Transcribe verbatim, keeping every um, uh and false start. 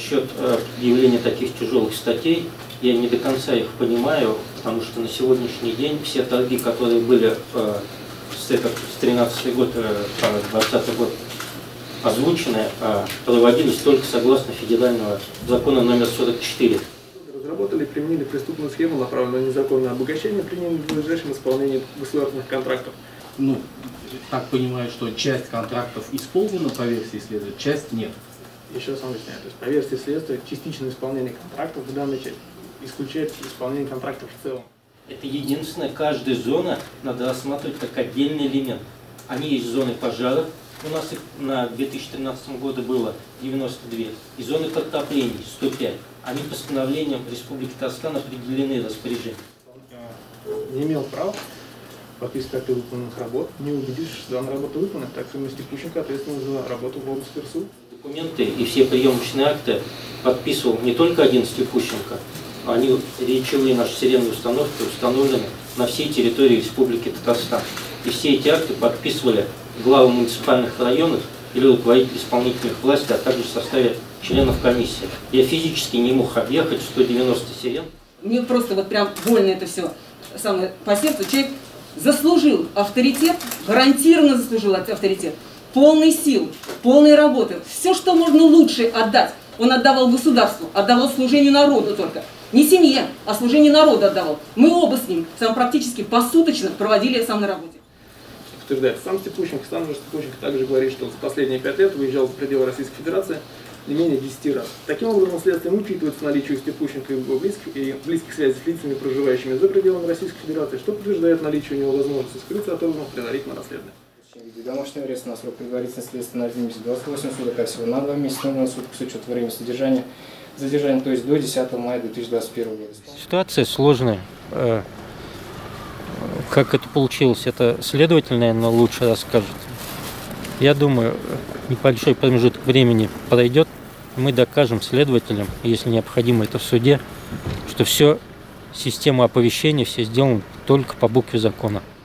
насчет э, явления таких тяжелых статей, я не до конца их понимаю, потому что на сегодняшний день все торги, которые были э, с тринадцатого года по двадцатый год озвучены, э, проводились только согласно федерального закона номер сорок четыре. Разработали и применили преступную схему, направленную на незаконное обогащение при ненадлежащем исполнении государственных контрактов. Ну, так понимаю, что часть контрактов исполнена по версии следствия, часть нет. Еще раз объясняю, то есть по версии следствия частичное исполнение контрактов в данной части исключает исполнение контрактов в целом. Это единственное, каждая зона надо рассматривать как отдельный элемент. Они есть зоны пожаров, у нас их на две тысячи тринадцатом году было девяносто две, и зоны подтоплений сто пять. Они постановлением Республики Татарстан определены распоряжением. Не имел права подписывать акты выполненных работ, не убедившись, что данная работа выполнена, так что мы Степущенко ответственны за работу в области РСУ. Документы и все приемочные акты подписывал не только один Степущенко, они речевые наши сиренные установки установлены на всей территории Республики Татарстан. И все эти акты подписывали главы муниципальных районов или руководители исполнительных властей, а также в составе членов комиссии. Я физически не мог объехать сто девяносто сирен. Мне просто вот прям больно это все самое по сердцу. Человек заслужил авторитет, гарантированно заслужил авторитет, полный сил, полной работы. Все, что можно лучше отдать, он отдавал государству, отдавал служению народу только. Не семье, а служению народу отдавал. Мы оба с ним сам практически посуточно проводили сам на работе. Утверждает сам Степущенко, сам же Степущенко также говорит, что за последние пять лет выезжал за пределы Российской Федерации не менее десяти раз. Таким образом, следствием учитывается наличие у Степущенко и его близких, и близких связей с лицами, проживающими за пределами Российской Федерации, что подтверждает наличие у него возможности скрыться от органов предварительного расследования. Домашний арест на срок предварительного следствия на один месяц, двадцать восемь суток, а всего на два месяца на суток с учетом времени содержания, задержания, то есть до десятого мая две тысячи двадцать первого года. Ситуация сложная. Как это получилось, это следователь, наверное, лучше расскажет. Я думаю, небольшой промежуток времени пройдет, мы докажем следователям, если необходимо это в суде, что все, система оповещения, все сделано только по букве закона.